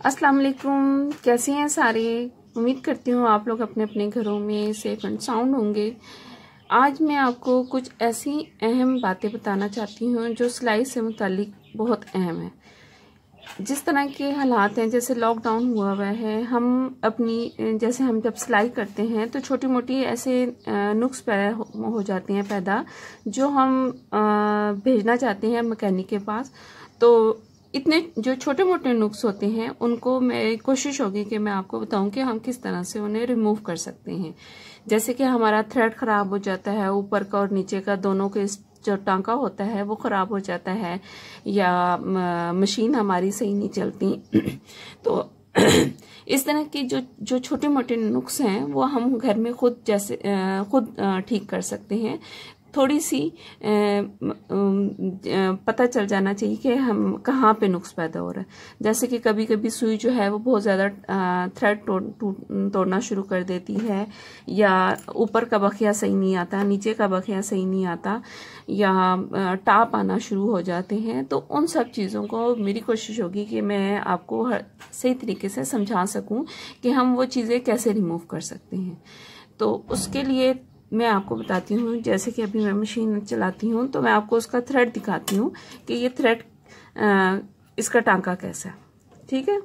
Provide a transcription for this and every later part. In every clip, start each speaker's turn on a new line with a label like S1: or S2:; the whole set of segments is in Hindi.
S1: अस्सलाम वालेकुम, कैसे हैं सारे। उम्मीद करती हूँ आप लोग अपने अपने घरों में सेफ एंड साउंड होंगे। आज मैं आपको कुछ ऐसी अहम बातें बताना चाहती हूँ जो सिलाई से मुतालिक बहुत अहम है। जिस तरह के हालात हैं, जैसे लॉकडाउन हुआ है, हम जैसे हम जब सिलाई करते हैं तो छोटी मोटी ऐसे नुक्स हो जाते हैं पैदा, जो हम भेजना चाहते हैं मैकेनिक के पास। तो इतने जो छोटे मोटे नुक्स होते हैं उनको मैं कोशिश होगी कि मैं आपको बताऊं कि हम किस तरह से उन्हें रिमूव कर सकते हैं। जैसे कि हमारा थ्रेड खराब हो जाता है, ऊपर का और नीचे का दोनों के जो टांका होता है वो खराब हो जाता है, या मशीन हमारी सही नहीं चलती। तो इस तरह की जो छोटे मोटे नुक्स हैं वो हम घर में खुद ठीक कर सकते हैं। थोड़ी सी पता चल जाना चाहिए कि हम कहाँ पे नुक्स पैदा हो रहा है। जैसे कि कभी कभी सुई जो है वो बहुत ज़्यादा थ्रेड तोड़ना शुरू कर देती है, या ऊपर का बखिया सही नहीं आता, नीचे का बखिया सही नहीं आता, या टाप आना शुरू हो जाते हैं। तो उन सब चीज़ों को मेरी कोशिश होगी कि मैं आपको सही तरीके से समझा सकूं कि हम वो चीज़ें कैसे रिमूव कर सकते हैं। तो उसके लिए मैं आपको बताती हूँ, जैसे कि अभी मैं मशीन चलाती हूँ तो मैं आपको उसका थ्रेड दिखाती हूँ कि ये थ्रेड इसका टांका कैसा है। ठीक है,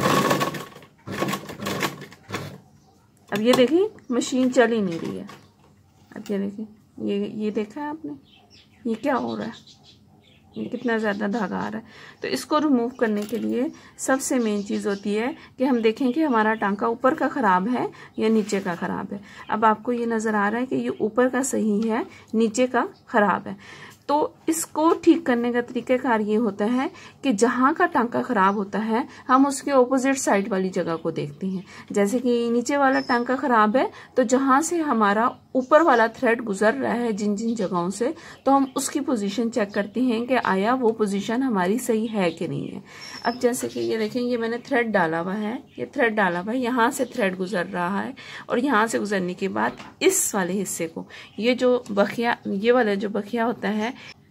S1: अब ये देखिए मशीन चल ही नहीं रही है। अब ये देखिए, ये देखा है आपने, ये क्या हो रहा है, ये कितना ज़्यादा धागा आ रहा है। तो इसको रिमूव करने के लिए सबसे मेन चीज़ होती है कि हम देखें कि हमारा टांका ऊपर का ख़राब है या नीचे का ख़राब है। अब आपको ये नज़र आ रहा है कि ये ऊपर का सही है, नीचे का ख़राब है। तो इसको ठीक करने का तरीक़ाकार ये होता है कि जहाँ का टांका ख़राब होता है हम उसके ऑपोजिट साइड वाली जगह को देखते हैं। जैसे कि नीचे वाला टांका ख़राब है तो जहाँ से हमारा ऊपर वाला थ्रेड गुजर रहा है जिन जिन जगहों से, तो हम उसकी पोजीशन चेक करते हैं कि आया वो पोजीशन हमारी सही है कि नहीं है। अब जैसे कि ये देखें, ये मैंने थ्रेड डाला हुआ है, ये थ्रेड डाला हुआ है, यहाँ से थ्रेड गुजर रहा है, और यहाँ से गुजरने के बाद इस वाले हिस्से को, ये जो बखिया, ये वाला जो बखिया होता है,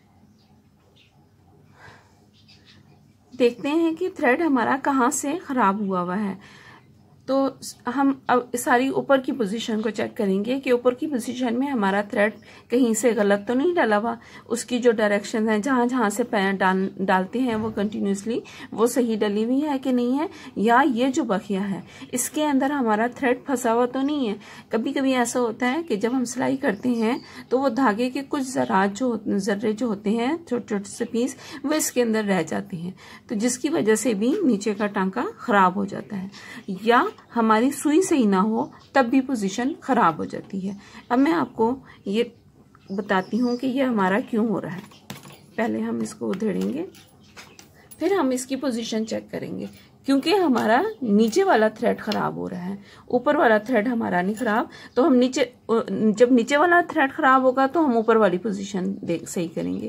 S1: देखते हैं कि थ्रेड हमारा कहाँ से खराब हुआ है। तो हम अब सारी ऊपर की पोजीशन को चेक करेंगे कि ऊपर की पोजीशन में हमारा थ्रेड कहीं से गलत तो नहीं डाला हुआ, उसकी जो डायरेक्शन है, जहाँ जहाँ से डालते हैं वो कंटिन्यूसली वो सही डली हुई है कि नहीं है, या ये जो बखिया है इसके अंदर हमारा थ्रेड फंसा हुआ तो नहीं है। कभी कभी ऐसा होता है कि जब हम सिलाई करते हैं तो वो धागे के कुछ जर्रे जो होते हैं, छोटे छोटे से पीस, वो इसके अंदर रह जाते हैं, तो जिसकी वजह से भी नीचे का टांका खराब हो जाता है, या हमारी सुई सही ना हो तब भी पोजीशन खराब हो जाती है। अब मैं आपको ये बताती हूँ कि ये हमारा क्यों हो रहा है। पहले हम इसको उधेड़ेंगे, फिर हम इसकी पोजीशन चेक करेंगे। क्योंकि हमारा नीचे वाला थ्रेड खराब हो रहा है, ऊपर वाला थ्रेड हमारा नहीं खराब, तो हम जब नीचे वाला थ्रेड खराब होगा तो हम ऊपर वाली पोजीशन सही करेंगे।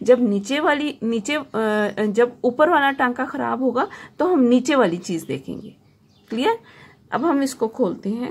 S1: जब ऊपर वाला टांका खराब होगा तो हम नीचे वाली चीज देखेंगे। क्लियर। अब हम इसको खोलते हैं,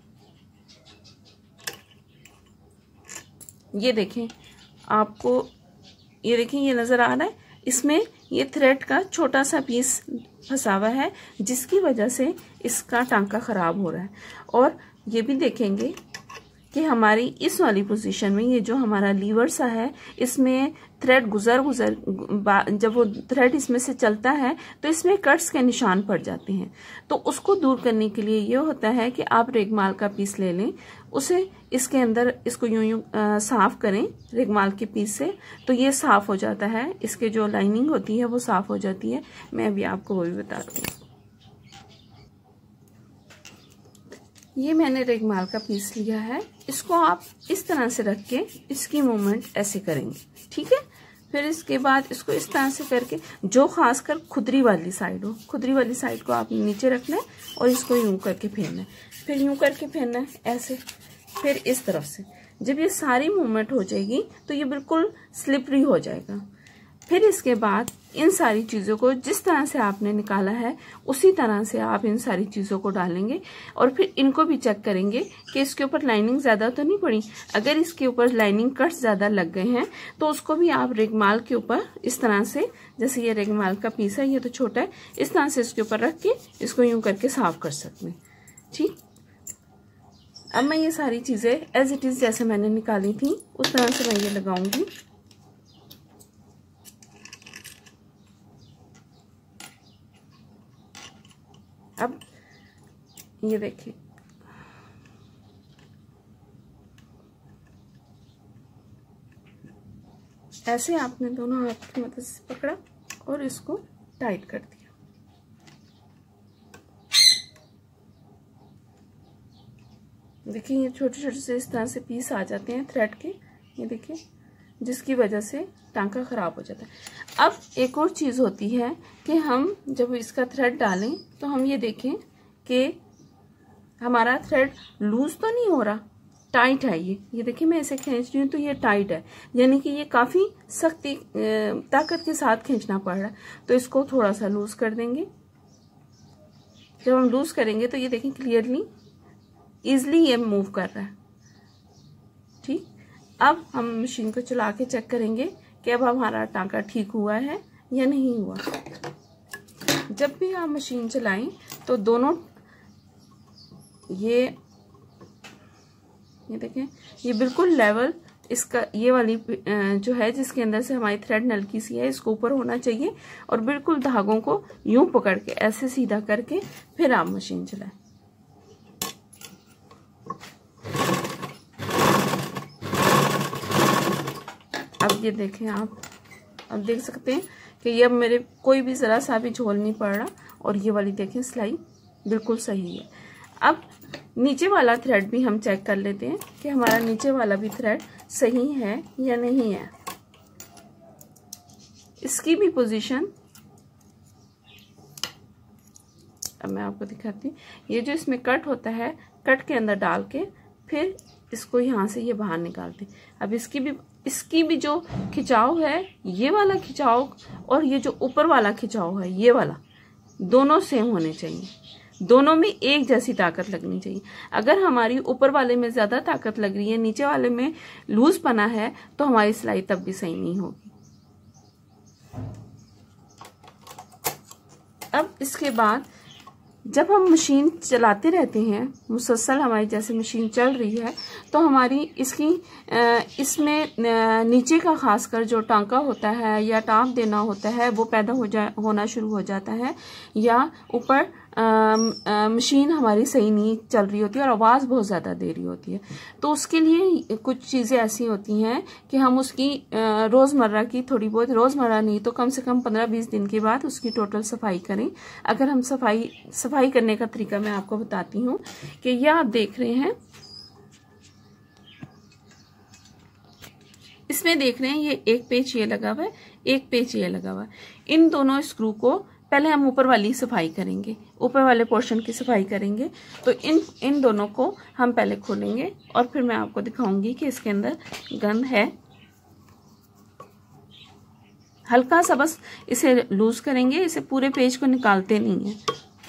S1: ये देखें, आपको ये देखें, ये नजर आ रहा है, इसमें ये थ्रेड का छोटा सा पीस फंसा हुआ है जिसकी वजह से इसका टांका खराब हो रहा है। और ये भी देखेंगे कि हमारी इस वाली पोजीशन में ये जो हमारा लीवर सा है, इसमें थ्रेड जब वो थ्रेड इसमें से चलता है तो इसमें कट्स के निशान पड़ जाते हैं। तो उसको दूर करने के लिए ये होता है कि आप रेगमाल का पीस ले लें, उसे इसके अंदर इसको यूं साफ करें रेगमाल के पीस से, तो ये साफ हो जाता है, इसके जो लाइनिंग होती है वो साफ हो जाती है। मैं अभी आपको वो भी बता दूंगी। ये मैंने रेगमाल का पीस लिया है, इसको आप इस तरह से रख के इसकी मूवमेंट ऐसे करेंगे, ठीक है। फिर इसके बाद इसको इस तरह से करके, जो खासकर खुदरी वाली साइड हो, खुदरी वाली साइड को आपने नीचे रखना है और इसको यूं करके फेरना है, फिर यूं करके फेरना है ऐसे, फिर इस तरफ से। जब ये सारी मूवमेंट हो जाएगी तो ये बिल्कुल स्लिपरी हो जाएगा। फिर इसके बाद इन सारी चीज़ों को जिस तरह से आपने निकाला है उसी तरह से आप इन सारी चीज़ों को डालेंगे और फिर इनको भी चेक करेंगे कि इसके ऊपर लाइनिंग ज़्यादा तो नहीं पड़ी। अगर इसके ऊपर लाइनिंग कट्स ज़्यादा लग गए हैं तो उसको भी आप रेगमाल के ऊपर इस तरह से, जैसे ये रेगमाल का पीस है, ये तो छोटा है, इस तरह से इसके ऊपर रख के इसको यूं करके साफ कर सकते हैं। ठीक, अब मैं ये सारी चीज़ें एज इट इज़ जैसे मैंने निकाली थी उस तरह से मैं ये लगाऊंगी। अब ये देखिए, ऐसे आपने दोनों हाथ की मदद से पकड़ा और इसको टाइट कर दिया। देखिए ये छोटे छोटे से इस तरह से पीस आ जाते हैं थ्रेड के, ये देखिए, जिसकी वजह से टांका खराब हो जाता है। अब एक और चीज़ होती है कि हम जब इसका थ्रेड डालें तो हम ये देखें कि हमारा थ्रेड लूज तो नहीं हो रहा, टाइट है। ये देखिए मैं इसे खींच रही हूँ तो ये टाइट है, यानी कि ये काफ़ी सख्ती ताकत के साथ खींचना पड़ रहा है। तो इसको थोड़ा सा लूज कर देंगे। जब हम लूज करेंगे तो ये देखें क्लियरली ईजिली ये मूव कर रहा है। ठीक, अब हम मशीन को चला के चेक करेंगे कि अब हमारा टांका ठीक हुआ है या नहीं हुआ। जब भी आप मशीन चलाएं तो दोनों ये देखें, ये बिल्कुल लेवल इसका, ये वाली जो है जिसके अंदर से हमारी थ्रेड नलकी सी है, इसको ऊपर होना चाहिए और बिल्कुल धागों को यूं पकड़ के ऐसे सीधा करके फिर आप मशीन चलाएं। अब ये देखें आप, अब देख सकते हैं कि ये अब मेरे कोई भी ज़रा सा भी झोल नहीं पड़ रहा और ये वाली देखें सिलाई बिल्कुल सही है। अब नीचे वाला थ्रेड भी हम चेक कर लेते हैं कि हमारा नीचे वाला भी थ्रेड सही है या नहीं है। इसकी भी पोजीशन अब मैं आपको दिखाती हूँ। ये जो इसमें कट होता है, कट के अंदर डाल के फिर इसको यहाँ से ये बाहर निकालते हैं। अब इसकी भी जो खिंचाव है, ये वाला खिंचाव और ये जो ऊपर वाला खिंचाव है, ये वाला दोनों सेम होने चाहिए, दोनों में एक जैसी ताकत लगनी चाहिए। अगर हमारी ऊपर वाले में ज्यादा ताकत लग रही है, नीचे वाले में लूज पना है, तो हमारी सिलाई तब भी सही नहीं होगी। अब इसके बाद जब हम मशीन चलाते रहते हैं, मुसलसल हमारी जैसे मशीन चल रही है, तो हमारी इसमें नीचे का खासकर जो टांका होता है या टाँप देना होता है वो पैदा होना शुरू हो जाता है, या ऊपर मशीन हमारी सही नहीं चल रही होती है और आवाज़ बहुत ज़्यादा दे रही होती है। तो उसके लिए कुछ चीज़ें ऐसी होती हैं कि हम उसकी रोज़मर्रा की थोड़ी बहुत, रोज़मर्रा नहीं तो कम से कम 15-20 दिन के बाद उसकी टोटल सफाई करें। अगर हम सफाई करने का तरीका मैं आपको बताती हूँ कि यह आप देख रहे हैं, इसमें देख रहे हैं ये एक पेच ये लगा हुआ है, एक पेच ये लगा हुआ है। इन दोनों स्क्रू को पहले हम ऊपर वाली सफाई करेंगे, ऊपर वाले पोर्शन की सफाई करेंगे। तो इन दोनों को हम पहले खोलेंगे और फिर मैं आपको दिखाऊंगी कि इसके अंदर गन है। हल्का सा बस इसे लूज करेंगे, इसे पूरे पेज को निकालते नहीं है।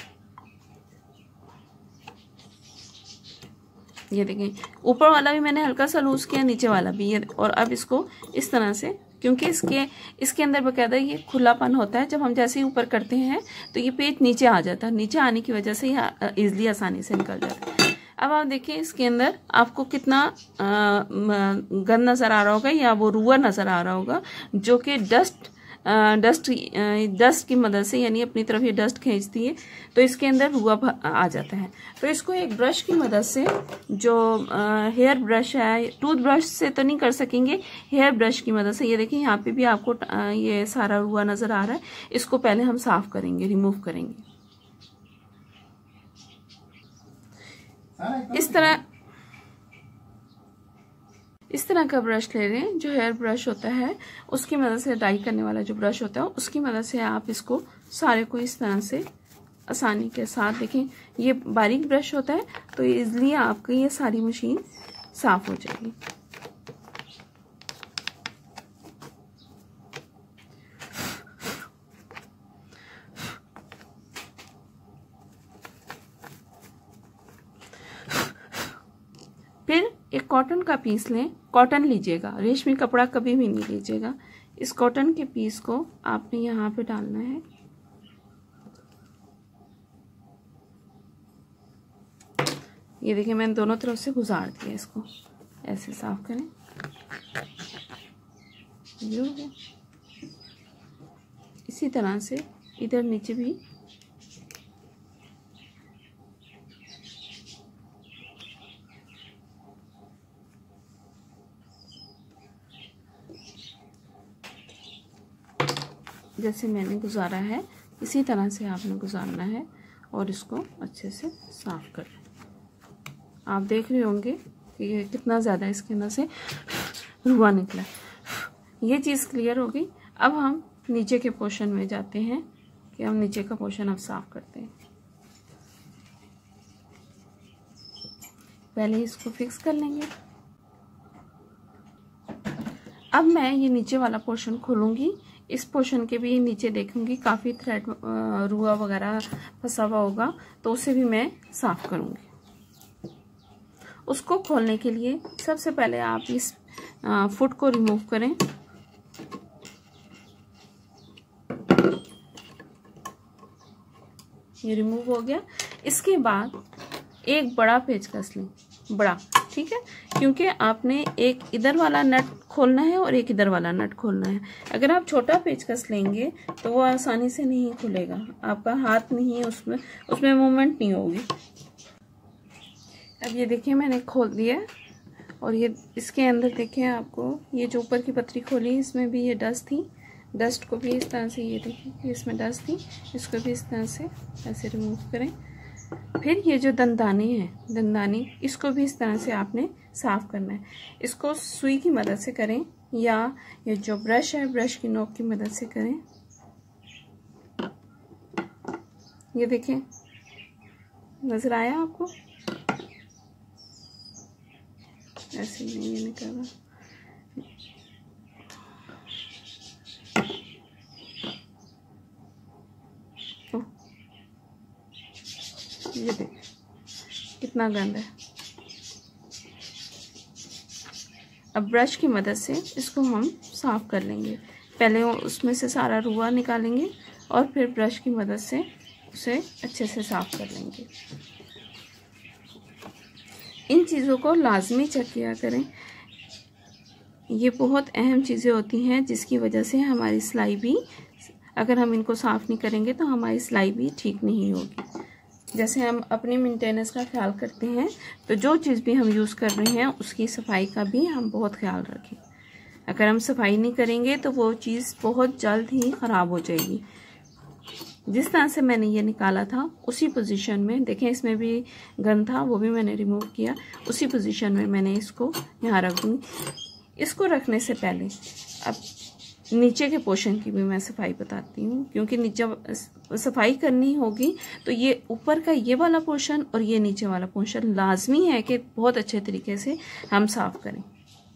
S1: ये देखें, ऊपर वाला भी मैंने हल्का सा लूज किया, नीचे वाला भी ये। और अब इसको इस तरह से, क्योंकि इसके अंदर बकायदा ये खुलापन होता है, जब हम जैसे ही ऊपर करते हैं तो ये पेज नीचे आ जाता है, नीचे आने की वजह से ये इजीली आसानी से निकल जाता है। अब आप देखिए इसके अंदर आपको कितना गंद नज़र आ रहा होगा, या वो रुआ नज़र आ रहा होगा, जो कि डस्ट की मदद से, यानी अपनी तरफ ये डस्ट खींचती है तो इसके अंदर रुआ आ जाता है। तो इसको एक ब्रश की मदद से, जो हेयर ब्रश है, टूथ ब्रश से तो नहीं कर सकेंगे, हेयर ब्रश की मदद से, ये देखिए यहाँ पे भी आपको ये सारा रुआ नजर आ रहा है, इसको पहले हम साफ करेंगे, रिमूव करेंगे। इस तरह का ब्रश ले रहे हैं, जो हेयर ब्रश होता है उसकी मदद से, डाई करने वाला जो ब्रश होता है उसकी मदद से आप इसको सारे को इस तरह से आसानी के साथ, देखें ये बारीक ब्रश होता है तो इजीली आपकी ये सारी मशीन साफ हो जाएगी। एक कॉटन का पीस लें, कॉटन लीजिएगा, रेशमी कपड़ा कभी भी नहीं लीजिएगा। इस कॉटन के पीस को आपने यहाँ पे डालना है। ये देखिए मैंने दोनों तरफ से गुजार दिया, इसको ऐसे साफ करें। ये हो गया। इसी तरह से इधर नीचे भी जैसे मैंने गुजारा है इसी तरह से आपने गुजारना है और इसको अच्छे से साफ कर लें। आप देख रहे होंगे कि ये कितना ज़्यादा इसके अंदर से रुआ निकला। ये चीज़ क्लियर हो गई। अब हम नीचे के पोर्शन में जाते हैं कि हम नीचे का पोर्शन अब साफ करते हैं। पहले इसको फिक्स कर लेंगे। अब मैं ये नीचे वाला पोर्शन खोलूंगी। इस पोर्शन के भी नीचे देखूंगी काफ़ी थ्रेड रुआ वगैरह फंसा हुआ होगा, तो उसे भी मैं साफ करूंगी। उसको खोलने के लिए सबसे पहले आप इस फुट को रिमूव करें। ये रिमूव हो गया। इसके बाद एक बड़ा पेचकस लें, बड़ा, ठीक है, क्योंकि आपने एक इधर वाला नट खोलना है और एक इधर वाला नट खोलना है। अगर आप छोटा पेचकस लेंगे तो वो आसानी से नहीं खुलेगा, आपका हाथ नहीं है उसमें मूवमेंट नहीं होगी। अब ये देखिए मैंने खोल दिया और ये इसके अंदर देखिए आपको ये जो ऊपर की पतरी खोली इसमें भी ये डस्ट थी। डस्ट को भी इस तरह से, ये देखिए इसमें डस्ट थी, इसको भी इस तरह से ऐसे रिमूव करें। फिर ये जो दंदानी है, दंदानी, इसको भी इस तरह से आपने साफ करना है। इसको सुई की मदद से करें या ये जो ब्रश है ब्रश की नोक की मदद से करें। ये देखिए नजर आया आपको? ऐसे नहीं ये निकल रहा। ये देखिए कितना गंदा है। अब ब्रश की मदद से इसको हम साफ कर लेंगे। पहले उसमें से सारा रुआ निकालेंगे और फिर ब्रश की मदद से उसे अच्छे से साफ कर लेंगे। इन चीज़ों को लाजमी चेक किया करें। ये बहुत अहम चीज़ें होती हैं जिसकी वजह से हमारी सिलाई भी, अगर हम इनको साफ नहीं करेंगे तो हमारी सिलाई भी ठीक नहीं होगी। जैसे हम अपनी मेंटेनेंस का ख्याल करते हैं तो जो चीज़ भी हम यूज़ कर रहे हैं उसकी सफाई का भी हम बहुत ख्याल रखें। अगर हम सफाई नहीं करेंगे तो वो चीज़ बहुत जल्द ही ख़राब हो जाएगी। जिस तरह से मैंने ये निकाला था उसी पोजीशन में देखें, इसमें भी गन था वो भी मैंने रिमूव किया, उसी पोजीशन में मैंने इसको यहाँ रख दूँगी। इसको रखने से पहले अब नीचे के पोर्शन की भी मैं सफाई बताती हूँ, क्योंकि नीचे सफाई करनी होगी तो ये ऊपर का ये वाला पोर्शन और ये नीचे वाला पोर्शन लाजमी है कि बहुत अच्छे तरीके से हम साफ करें।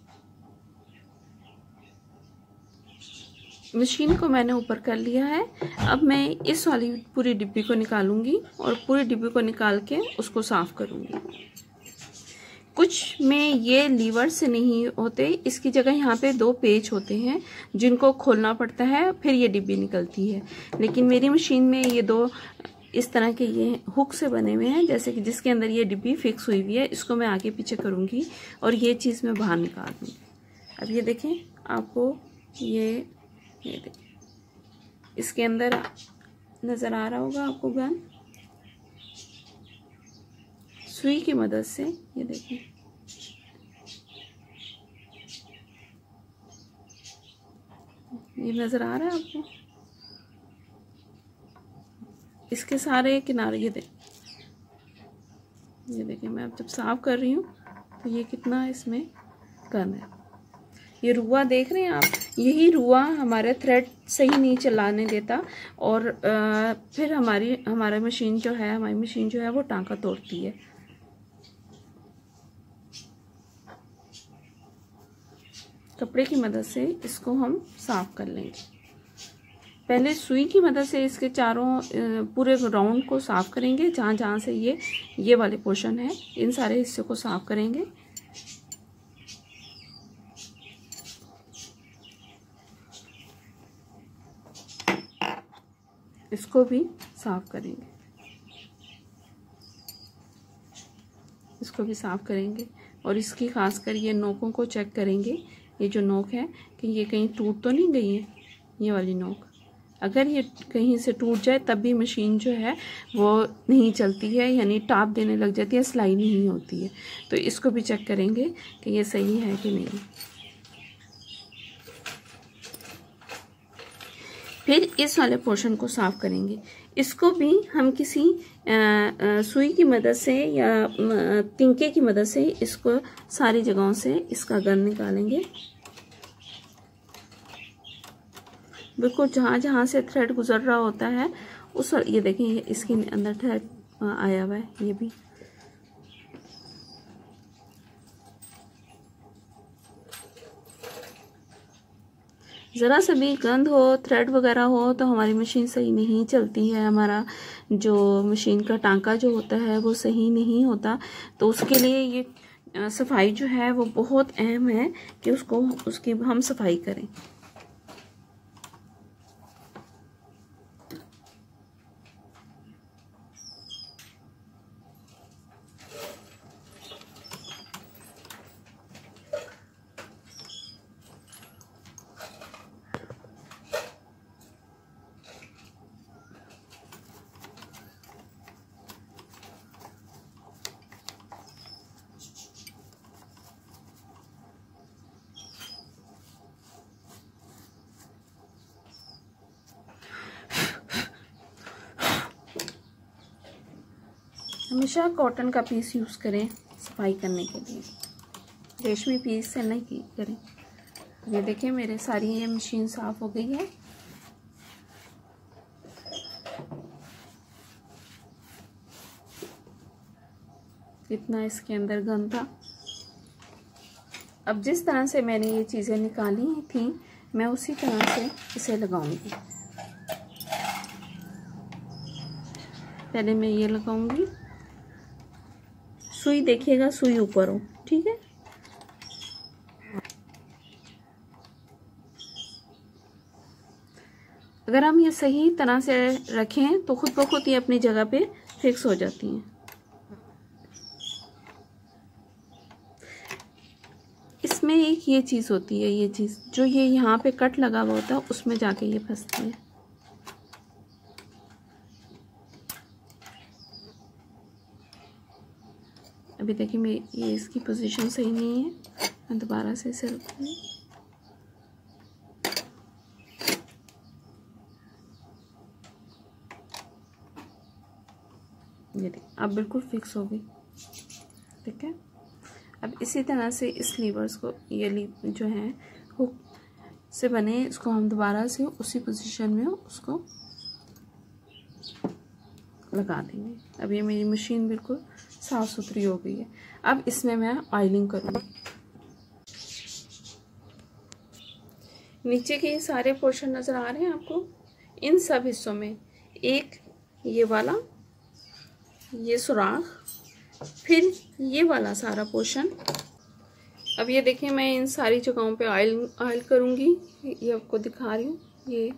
S1: मशीन को मैंने ऊपर कर लिया है। अब मैं इस वाली पूरी डिब्बी को निकालूंगी और पूरी डिब्बी को निकाल के उसको साफ करूंगी। कुछ में ये लीवर से नहीं होते, इसकी जगह यहाँ पे 2 पेच होते हैं जिनको खोलना पड़ता है, फिर ये डिब्बी निकलती है। लेकिन मेरी मशीन में ये 2 इस तरह के ये हुक से बने हुए हैं, जैसे कि जिसके अंदर ये डिब्बी फिक्स हुई हुई है। इसको मैं आगे पीछे करूँगी और ये चीज़ मैं बाहर निकाल दूँगी। अब ये देखें आपको ये देखें इसके अंदर नज़र आ रहा होगा आपको गन। सुई की मदद से ये देखिए ये नजर आ रहा है आपको, इसके सारे किनारे ये देखिए मैं अब जब साफ कर रही हूँ तो ये कितना इसमें गन है। ये रुआ देख रहे हैं आप, यही रुआ हमारे थ्रेड सही नहीं चलाने देता और फिर हमारी मशीन जो है वो टांका तोड़ती है। कपड़े की मदद से इसको हम साफ कर लेंगे। पहले सुई की मदद से इसके चारों पूरे राउंड को साफ करेंगे, जहाँ जहाँ से ये वाले पोर्शन है इन सारे हिस्से को साफ करेंगे। इसको भी साफ करेंगे, इसको भी साफ करेंगे। और इसकी खासकर ये नोकों को चेक करेंगे, ये जो नोक है कि ये कहीं टूट तो नहीं गई है। ये वाली नोक अगर ये कहीं से टूट जाए तब भी मशीन जो है वो नहीं चलती है, यानी टाप देने लग जाती है, सिलाई नहीं होती है। तो इसको भी चेक करेंगे कि ये सही है कि नहीं। फिर इस वाले पोर्शन को साफ करेंगे। इसको भी हम किसी सुई की मदद से या तिनके की मदद से इसको सारी जगहों से इसका गन निकालेंगे। बिल्कुल जहाँ जहाँ से थ्रेड गुजर रहा होता है उस, ये देखिए इसके अंदर थ्रेड आया हुआ है, ये भी। ज़रा सा भी गंद हो, थ्रेड वगैरह हो तो हमारी मशीन सही नहीं चलती है, हमारा जो मशीन का टांका जो होता है वो सही नहीं होता। तो उसके लिए ये सफाई जो है वो बहुत अहम है कि उसकी हम सफाई करें। हमेशा कॉटन का पीस यूज़ करें सफाई करने के लिए, रेशमी पीस से नहीं करें। ये देखिए मेरे सारी ये मशीन साफ़ हो गई है। इतना इसके अंदर गंद था। अब जिस तरह से मैंने ये चीज़ें निकाली थी मैं उसी तरह से इसे लगाऊंगी। पहले मैं ये लगाऊंगी, सुई देखिएगा सुई ऊपर हो, ठीक है। अगर हम ये सही तरह से रखें तो खुद ब खुद ये अपनी जगह पे फिक्स हो जाती हैं। इसमें एक ये चीज़ होती है, ये चीज़ जो ये यहाँ पे कट लगा हुआ होता है उसमें जाके ये फंसती है। अभी देखिए मैं ये इसकी पोजीशन सही नहीं है, मैं दोबारा से इसे रखूँगी। ये देखिए अब बिल्कुल फिक्स हो गई, ठीक है। अब इसी तरह से इस लीवर्स को, ये जो है हुक से बने, इसको हम दोबारा से उसी पोजीशन में उसको लगा देंगे। अब ये मेरी मशीन बिल्कुल साफ़ सुथरी हो गई है। अब इसमें मैं ऑयलिंग करूँगी। नीचे के सारे पोर्शन नज़र आ रहे हैं आपको, इन सब हिस्सों में एक ये वाला, ये सुराख, फिर ये वाला सारा पोर्शन। अब ये देखिए मैं इन सारी जगहों पे ऑयल करूँगी, ये आपको दिखा रही हूँ। ये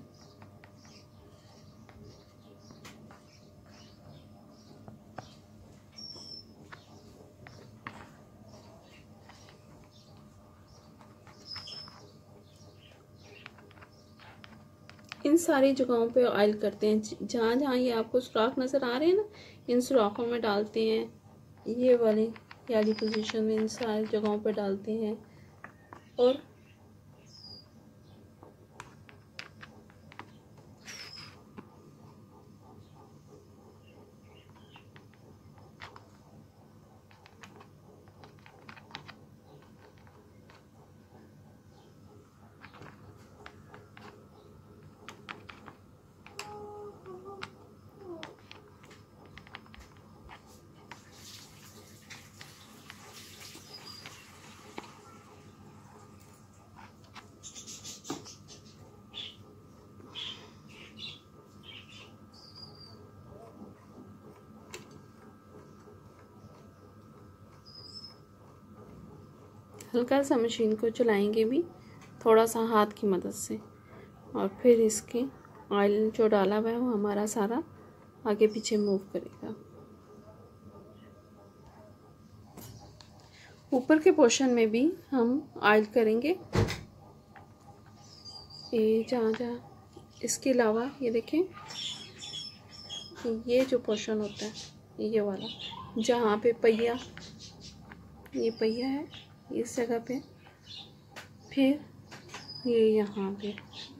S1: इन सारी जगहों पे ऑयल करते हैं। जहाँ जहाँ ये आपको सुराख नज़र आ रहे हैं ना, इन सुराखों में डालते हैं। ये वाली पोजीशन में इन सारी जगहों पे डालते हैं। और हल्का सा मशीन को चलाएंगे भी थोड़ा सा हाथ की मदद से, और फिर इसके ऑयल जो डाला हुआ है वो हमारा सारा आगे पीछे मूव करेगा। ऊपर के पोर्शन में भी हम ऑयल करेंगे, ये जहाँ इसके अलावा ये देखें, ये जो पोर्शन होता है ये वाला, जहाँ पे पहिया, ये पहिया है इस जगह पे, फिर ये यहाँ पे,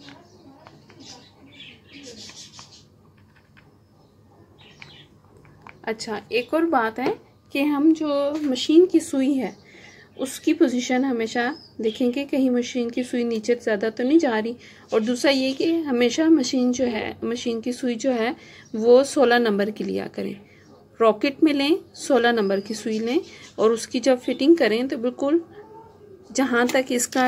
S1: अच्छा एक और बात है कि हम जो मशीन की सुई है उसकी पोजीशन हमेशा देखेंगे, कहीं मशीन की सुई नीचे ज़्यादा तो नहीं जा रही। और दूसरा ये कि हमेशा मशीन की सुई जो है वो 16 नंबर की लिया करें। रॉकेट में लें 16 नंबर की सुई लें, और उसकी जब फिटिंग करें तो बिल्कुल जहाँ तक इसका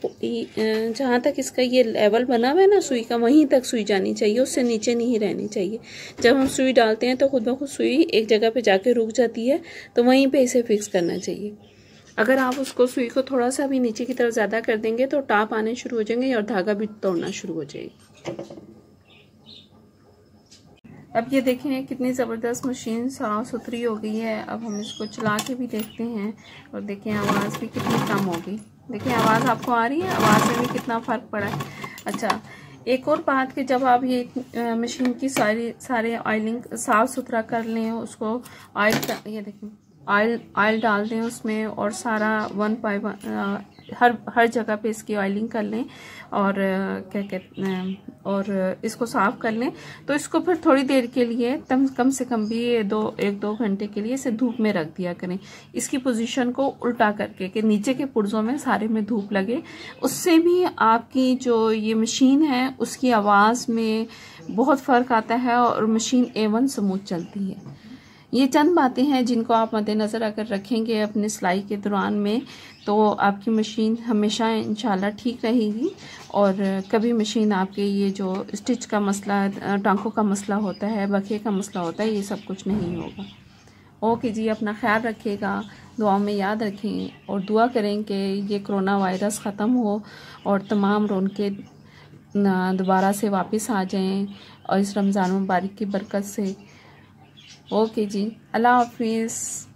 S1: ये लेवल बना हुआ है ना सुई का, वहीं तक सुई जानी चाहिए, उससे नीचे नहीं रहनी चाहिए। जब हम सुई डालते हैं तो खुद ब खुद सुई एक जगह पे जाके रुक जाती है, तो वहीं पे इसे फिक्स करना चाहिए। अगर आप उसको सुई को थोड़ा सा भी नीचे की तरफ ज़्यादा कर देंगे तो टाप आने शुरू हो जाएंगे और धागा भी तोड़ना शुरू हो जाएगी। अब ये देखें कितनी ज़बरदस्त मशीन साफ़ सुथरी हो गई है। अब हम इसको चला के भी देखते हैं और देखें आवाज़ भी कितनी कम हो गई। देखें आवाज़ आपको आ रही है, आवाज़ में भी कितना फ़र्क पड़ा है। अच्छा एक और बात कि जब आप ये मशीन की सारे ऑयलिंग साफ़ सुथरा कर लें, उसको ऑयल का ये देखें ऑयल डाल दें उसमें, और सारा 1 बाय 1 हर जगह पे इसकी ऑयलिंग कर लें, और क्या कहते हैं, और इसको साफ़ कर लें। तो इसको फिर थोड़ी देर के लिए कम से कम भी 1-2 घंटे के लिए इसे धूप में रख दिया करें। इसकी पोजीशन को उल्टा करके कि नीचे के पुर्जों में सारे में धूप लगे, उससे भी आपकी जो ये मशीन है उसकी आवाज़ में बहुत फ़र्क आता है और मशीन A1 स्मूथ चलती है। ये चंद बातें हैं जिनको आप मद्देनज़र अगर रखेंगे अपने सिलाई के दौरान में, तो आपकी मशीन हमेशा इंशाल्लाह ठीक रहेगी, और कभी मशीन आपके ये जो स्टिच का मसला, टांकों का मसला होता है, बखे का मसला होता है, ये सब कुछ नहीं होगा। ओके जी, अपना ख्याल रखिएगा, दुआ में याद रखें और दुआ करें कि ये कोरोना वायरस ख़त्म हो और तमाम रौनकें दोबारा से वापस आ जाएं, और इस रमज़ान मुबारक की बरकत से। ओके जी, अल्लाह हाफिज़।